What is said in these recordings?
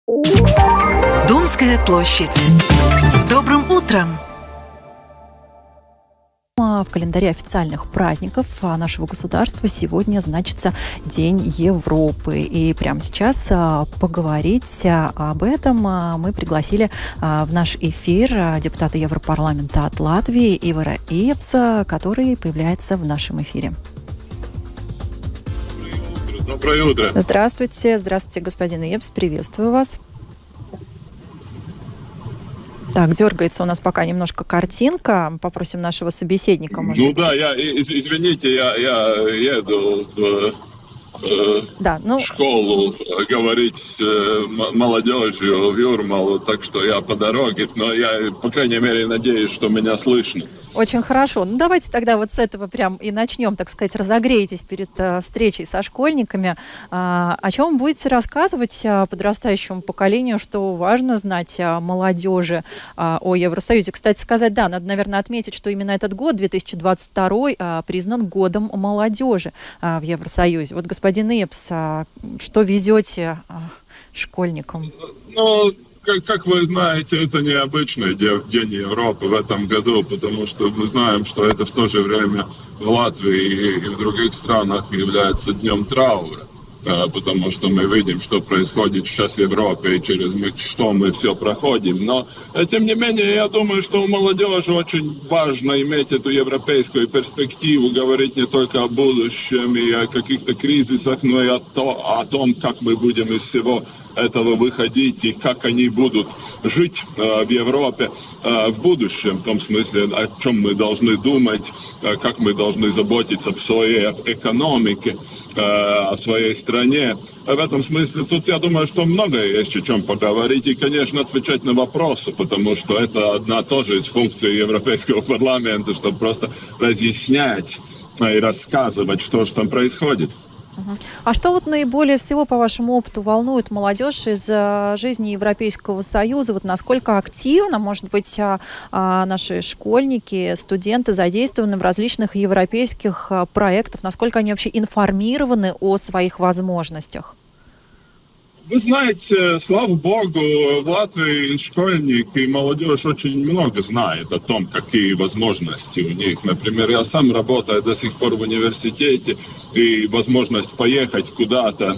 Домская площадь. С добрым утром! В календаре официальных праздников нашего государства сегодня значится День Европы. И прямо сейчас поговорить об этом мы пригласили в наш эфир депутата Европарламента от Латвии Ивара Иепса, который появляется в нашем эфире. Доброе утро. Здравствуйте, господин Иепс, приветствую вас. Так, дергается у нас пока немножко картинка. Попросим нашего собеседника. Извините, я еду в школу говорить с молодежью в Юрмалу, так что я по дороге, но я, по крайней мере, надеюсь, что меня слышно. Очень хорошо. Давайте тогда вот с этого прям и начнем, так сказать, разогрейтесь перед встречей со школьниками. О чем будете рассказывать подрастающему поколению, что важно знать молодежи о Евросоюзе? Кстати сказать, надо, наверное, отметить, что именно этот год, 2022, признан годом молодежи в Евросоюзе. Вот, господин Иепс, что везете школьникам? Как вы знаете, это необычный День Европы в этом году, потому что мы знаем, что это в то же время в Латвии и в других странах является днем траура, потому что мы видим, что происходит сейчас в Европе и через что мы все проходим. Но, тем не менее, я думаю, что у молодежи очень важно иметь эту европейскую перспективу, говорить не только о будущем и о каких-то кризисах, но и о том, как мы будем из всего этого выходить и как они будут жить в Европе в будущем, в том смысле, о чем мы должны думать, как мы должны заботиться о своей экономике, о своей стране. В этом смысле тут, я думаю, что многое есть о чем поговорить и, конечно, отвечать на вопросы, потому что это одна тоже из функций Европейского парламента, чтобы просто разъяснять и рассказывать, что же там происходит. А что вот наиболее всего, по вашему опыту, волнует молодежь из жизни Европейского Союза? Вот насколько активно, может быть, наши школьники, студенты задействованы в различных европейских проектах? Насколько они вообще информированы о своих возможностях? Вы знаете, слава богу, в Латвии школьники и молодежь очень много знает о том, какие возможности у них. Например, я сам работаю до сих пор в университете, и возможность поехать куда-то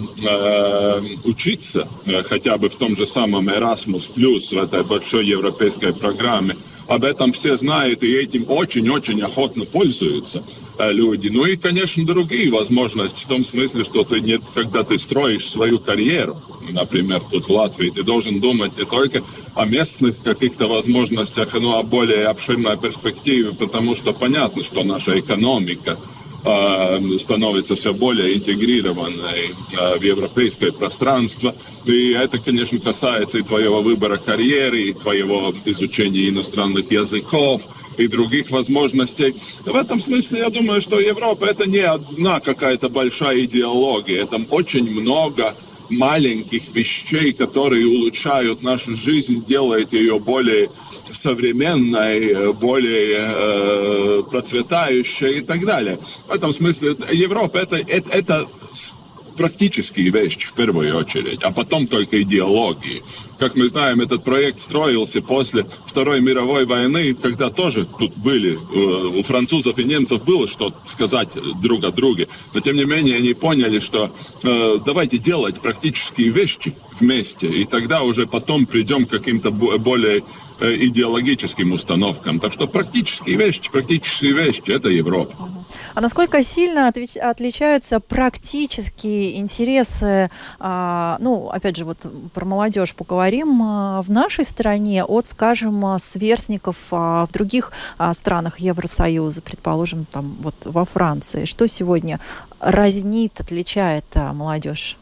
учиться, хотя бы в том же самом Erasmus+, в этой большой европейской программе, об этом все знают, и этим очень-очень охотно пользуются люди. Ну и, конечно, другие возможности, в том смысле, что когда ты строишь свою карьеру, например, тут в Латвии, ты должен думать не только о местных каких-то возможностях, но о более обширной перспективе, потому что понятно, что наша экономика становится все более интегрированной в европейское пространство. И это, конечно, касается и твоего выбора карьеры, и твоего изучения иностранных языков, и других возможностей. В этом смысле я думаю, что Европа — это не одна какая-то большая идеология. Это очень много маленьких вещей, которые улучшают нашу жизнь, делают ее более современной, более процветающей и так далее. В этом смысле Европа это практические вещи в первую очередь, а потом только идеологии. Как мы знаем, этот проект строился после Второй мировой войны, когда тоже тут были, у французов и немцев было что сказать друг о друге. Но тем не менее они поняли, что давайте делать практические вещи вместе, и тогда уже потом придем к каким-то более идеологическим установкам. Так что практические вещи – это Европа. А насколько сильно отличаются практические интересы, опять же, вот про молодежь поговорим, в нашей стране от, скажем, сверстников в других странах Евросоюза, предположим, там вот во Франции? Что сегодня разнит, отличает молодежь?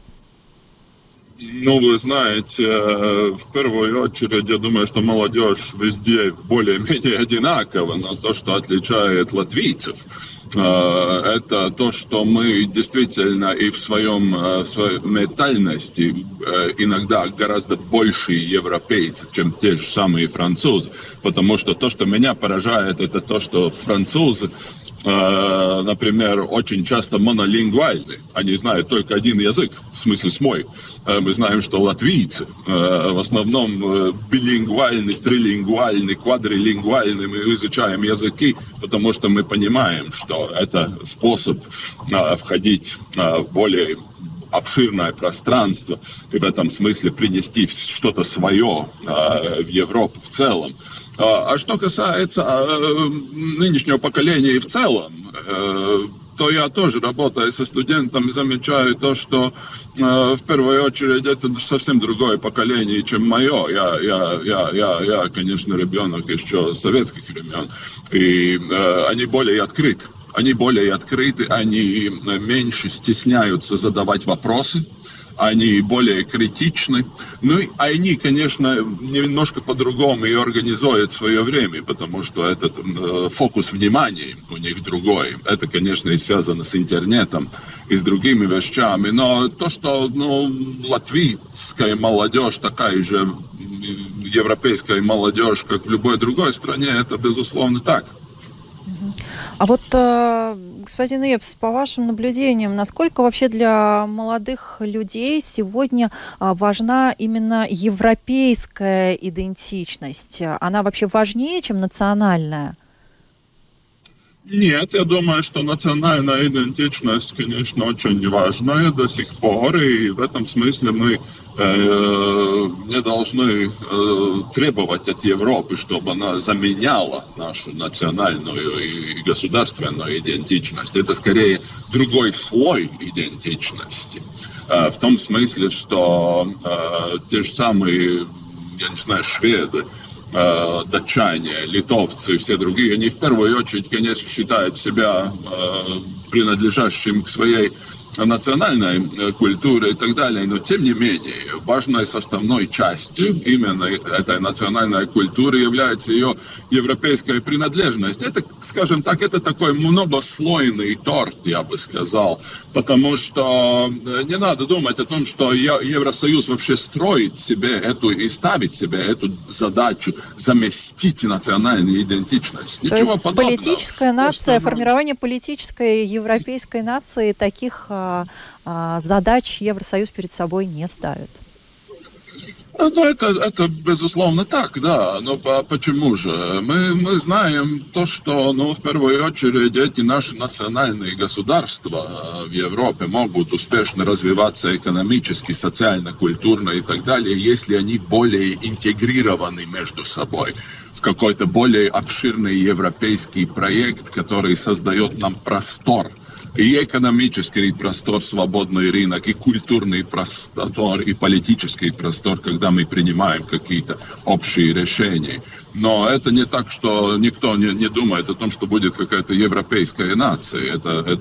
Вы знаете, в первую очередь, я думаю, что молодежь везде более-менее одинакова, но то, что отличает латвийцев, это то, что мы действительно и в своей ментальности иногда гораздо больше европейцы, чем те же самые французы. Потому что то, что меня поражает, это то, что французы например, очень часто монолингвальны. Они знают только один язык, в смысле свой. Мы знаем, что латвийцы в основном билингвальны, трилингвальны, квадрилингвальны. Мы изучаем языки, потому что мы понимаем, что это способ входить в более обширное пространство и в этом смысле принести что-то свое в Европу в целом. А что касается нынешнего поколения и в целом, то я тоже, работая со студентами, замечаю то, что в первую очередь это совсем другое поколение, чем мое. Я, конечно, ребенок еще советских времен, и они более открыты. Они более открыты, они меньше стесняются задавать вопросы, они более критичны. Ну и они, конечно, немножко по-другому и организуют свое время, потому что этот фокус внимания у них другой. Это, конечно, и связано с интернетом и с другими вещами. Но то, что латвийская молодежь такая же европейская молодежь, как в любой другой стране, это, безусловно, так. А вот, господин Эпс, по вашим наблюдениям, насколько вообще для молодых людей сегодня важна именно европейская идентичность? Она вообще важнее, чем национальная? Нет, я думаю, что национальная идентичность, конечно, очень важная до сих пор, и в этом смысле мы не должны требовать от Европы, чтобы она заменяла нашу национальную и государственную идентичность. Это скорее другой слой идентичности. В том смысле, что те же самые, я не знаю, шведы, датчане, литовцы и все другие, они в первую очередь, конечно, считают себя принадлежащим к своей национальной культуре и так далее, но тем не менее важной составной частью именно этой национальной культуры является ее европейская принадлежность. Это, скажем так, это такой многослойный торт, я бы сказал, потому что не надо думать о том, что Евросоюз вообще строит себе эту и ставит себе эту задачу заместить национальную идентичность. Ничего подобного. То есть политическая нация, формирование политической европейской нации таких задач Евросоюз перед собой не ставит. Ну, это безусловно так, да. Но почему же? Мы знаем то, что, в первую очередь, эти наши национальные государства в Европе могут успешно развиваться экономически, социально, культурно и так далее, если они более интегрированы между собой в какой-то более обширный европейский проект, который создает нам простор. И экономический простор, свободный рынок, и культурный простор, и политический простор, когда мы принимаем какие-то общие решения. Но это не так, что никто не думает о том, что будет какая-то европейская нация.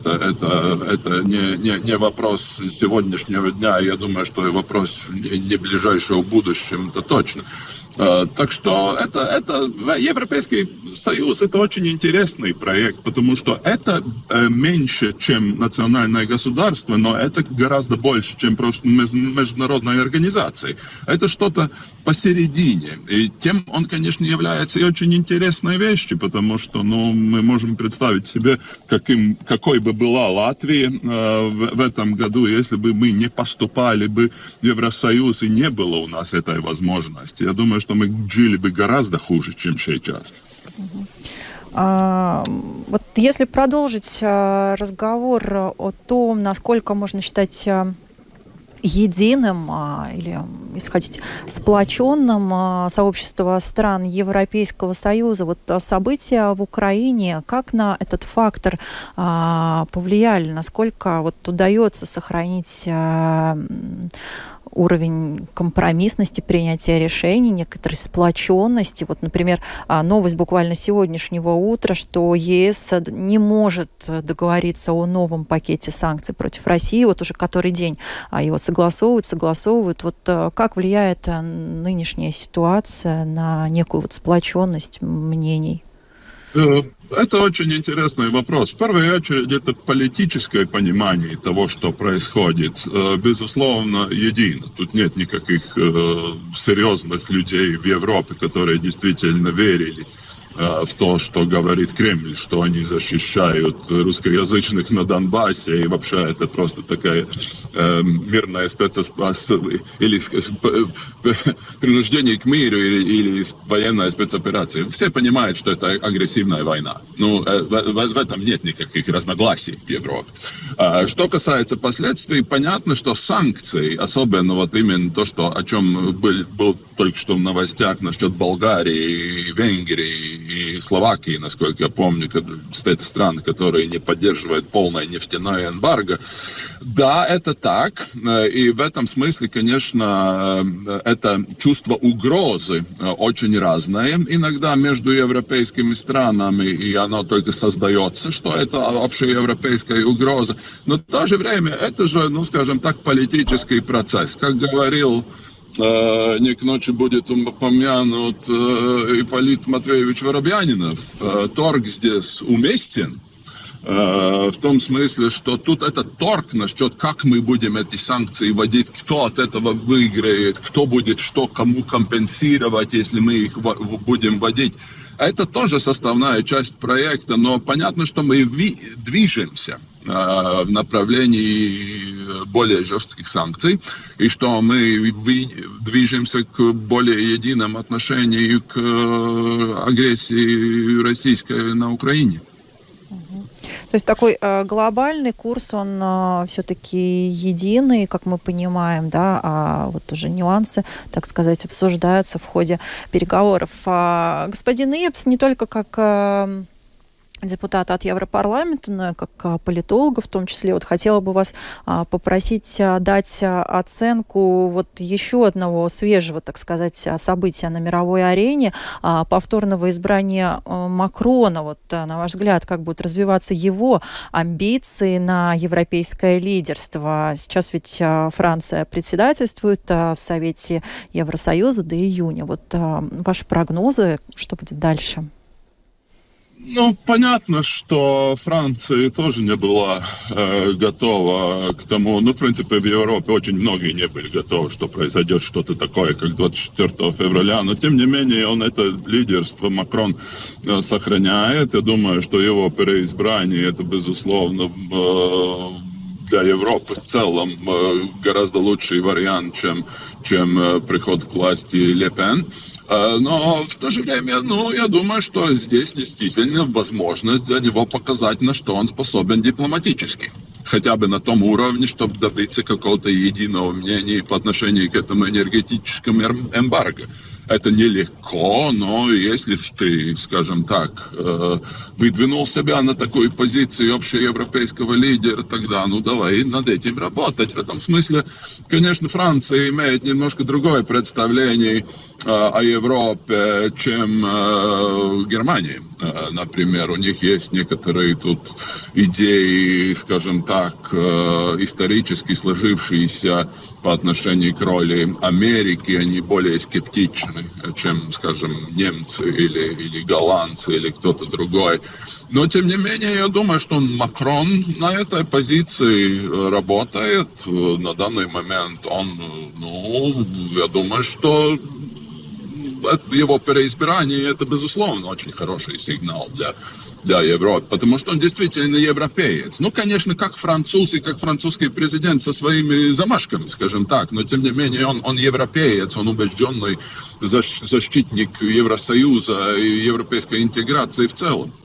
Это не вопрос сегодняшнего дня. Я думаю, что и вопрос не ближайшего будущего, это точно. Так что это Европейский Союз, это очень интересный проект, потому что это меньше, чем национальное государство, но это гораздо больше, чем просто международная организация. Это что-то посередине. И тем он, конечно, является и очень интересной вещью, потому что мы можем представить себе, какой бы была Латвия в этом году, если бы мы не поступали бы в Евросоюз и не было у нас этой возможности. Я думаю, что мы жили бы гораздо хуже, чем сейчас. Вот если продолжить разговор о том, насколько можно считать единым или, если хотите, сплоченным сообщество стран Европейского Союза, вот события в Украине, как на этот фактор повлияли, насколько вот удается сохранить уровень компромиссности принятия решений, некоторой сплоченности. Вот, например, новость буквально сегодняшнего утра, что ЕС не может договориться о новом пакете санкций против России. Вот уже который день его согласовывают. Вот как влияет нынешняя ситуация на некую вот сплоченность мнений? Это очень интересный вопрос. В первую очередь, это политическое понимание того, что происходит, безусловно, едино. Тут нет никаких серьезных людей в Европе, которые действительно верили в то, что говорит Кремль, что они защищают русскоязычных на Донбассе, и вообще это просто такая мирная или принуждение к миру, или военная спецоперация. Все понимают, что это агрессивная война. Ну, в этом нет никаких разногласий в Европе. Что касается последствий, понятно, что санкции, особенно вот именно то, что, о чем был только что в новостях насчет Болгарии, Венгрии и Словакии, насколько я помню, это страны, которые не поддерживают полное нефтяное эмбарго. Да, это так. И в этом смысле, конечно, это чувство угрозы очень разное иногда между европейскими странами, и оно только создается, что это общеевропейская угроза. Но в то же время это же, ну, скажем так, политический процесс. Как говорил, не к ночи будет упомянут Ипполит Матвеевич Воробьянинов, торг здесь уместен. В том смысле, что тут этот торг насчет, как мы будем эти санкции вводить, кто от этого выиграет, кто будет что кому компенсировать, если мы их будем вводить. Это тоже составная часть проекта, но понятно, что мы движемся в направлении более жестких санкций, и что мы движемся к более единому отношению к агрессии российской на Украине. То есть такой глобальный курс, он все-таки единый, как мы понимаем, да, а вот уже нюансы, так сказать, обсуждаются в ходе переговоров. Господин Иепс не только как депутата от Европарламента, но и как политолога в том числе. Вот хотела бы вас попросить дать оценку вот еще одного свежего, так сказать, события на мировой арене, повторного избрания Макрона. Вот, на ваш взгляд, как будут развиваться его амбиции на европейское лидерство? Сейчас ведь Франция председательствует в Совете Евросоюза до июня. Вот ваши прогнозы, что будет дальше? Ну, понятно, что Франция тоже не была готова к тому. Ну, в принципе, в Европе очень многие не были готовы, что произойдет что-то такое, как 24 февраля. Но, тем не менее, он это лидерство, Макрон, сохраняет. Я думаю, что его переизбрание, это, безусловно, для Европы в целом гораздо лучший вариант, чем приход к власти Ле Пен. Но в то же время, я думаю, что здесь действительно возможность для него показать, на что он способен дипломатически. Хотя бы на том уровне, чтобы добиться какого-то единого мнения по отношению к этому энергетическому эмбарго. Это нелегко, но если ты, скажем так, выдвинул себя на такую позицию общеевропейского лидера, тогда, давай над этим работать. В этом смысле, конечно, Франция имеет немножко другое представление о Европе, чем Германия. Например, у них есть некоторые тут идеи, скажем так, исторически сложившиеся по отношению к роли Америки. Они более скептичны, чем, скажем, немцы или голландцы или кто-то другой. Но, тем не менее, я думаю, что Макрон на этой позиции работает. На данный момент он, я думаю, что его переизбрание, это, безусловно, очень хороший сигнал для Европы, потому что он действительно европеец. Конечно, как француз и как французский президент со своими замашками, скажем так, но, тем не менее, он европеец, он убежденный защитник Евросоюза и европейской интеграции в целом.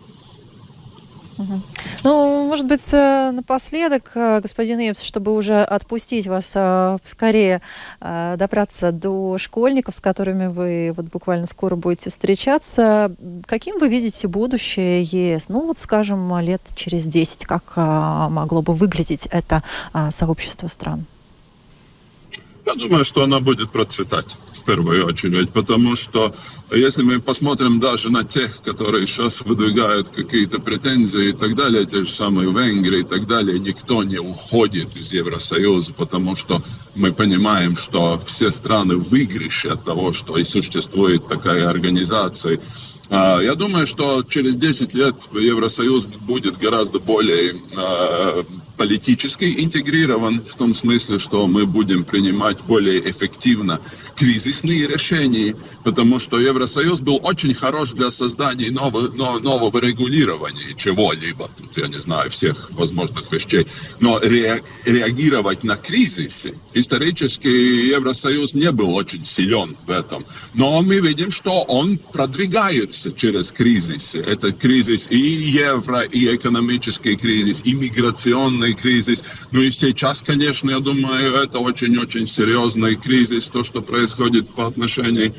Может быть, напоследок, господин Иепс, чтобы уже отпустить вас скорее добраться до школьников, с которыми вы буквально скоро будете встречаться, каким вы видите будущее ЕС? Скажем, лет через 10, как могло бы выглядеть это сообщество стран? Я думаю, что она будет процветать в первую очередь, потому что если мы посмотрим даже на тех, которые сейчас выдвигают какие-то претензии и так далее, те же самые Венгрии и так далее, никто не уходит из Евросоюза, потому что мы понимаем, что все страны в выигрыше от того, что и существует такая организация. Я думаю, что через 10 лет Евросоюз будет гораздо более политически интегрирован, в том смысле, что мы будем принимать принимать более эффективно кризисные решения, потому что Евросоюз был очень хорош для создания нового регулирования чего-либо, тут я не знаю всех возможных вещей, но реагировать на кризисы исторически Евросоюз не был очень силен в этом. Но мы видим, что он продвигается через кризисы. Это кризис и евро, и экономический кризис, и миграционный кризис. Ну и сейчас, конечно, я думаю, это очень-очень серьезный кризис, то, что происходит по отношению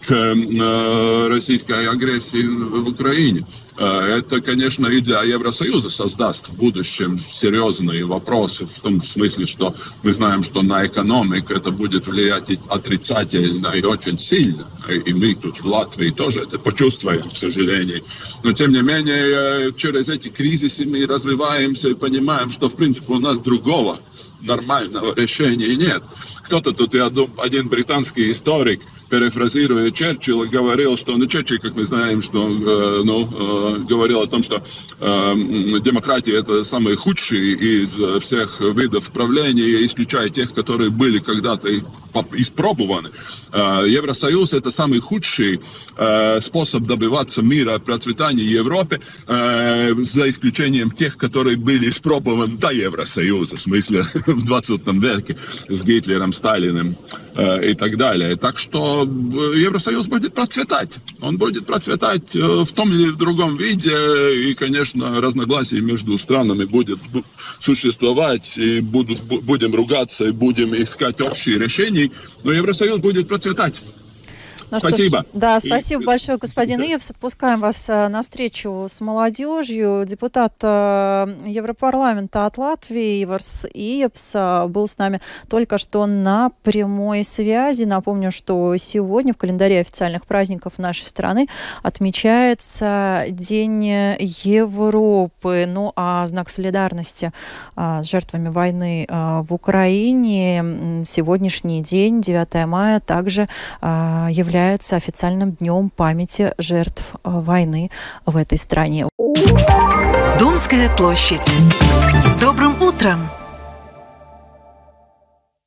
к российской агрессии в Украине. Это, конечно, и для Евросоюза создаст в будущем серьезные вопросы, в том смысле, что мы знаем, что на экономику это будет влиять отрицательно и очень сильно. И мы тут в Латвии тоже это почувствуем, к сожалению. Но, тем не менее, через эти кризисы мы развиваемся и понимаем, что, в принципе, у нас другого нормального решения нет. Кто-то тут, один британский историк, перефразируя Черчилля, говорил, что, Черчилль, как мы знаем, что, говорил о том, что демократия – это самый худший из всех видов правления, исключая тех, которые были когда-то испробованы. Евросоюз – это самый худший способ добиваться мира, процветания в Европе, за исключением тех, которые были испробованы до Евросоюза, в смысле в 20 веке с Гитлером, Сталиным и так далее. Так что Евросоюз будет процветать. Он будет процветать в том или в другом виде, и, конечно, разногласия между странами будет существовать, и будем ругаться, и будем искать общие решения, но Евросоюз будет процветать. Ну, спасибо. Да, спасибо большое, господин Иевс. Отпускаем вас на встречу с молодежью. Депутат Европарламента от Латвии Иварс Иевс был с нами только что на прямой связи. Напомню, что сегодня в календаре официальных праздников нашей страны отмечается День Европы. Ну, а знак солидарности с жертвами войны в Украине сегодняшний день, 9 мая, также является официальным днем памяти жертв войны в этой стране. Донская площадь.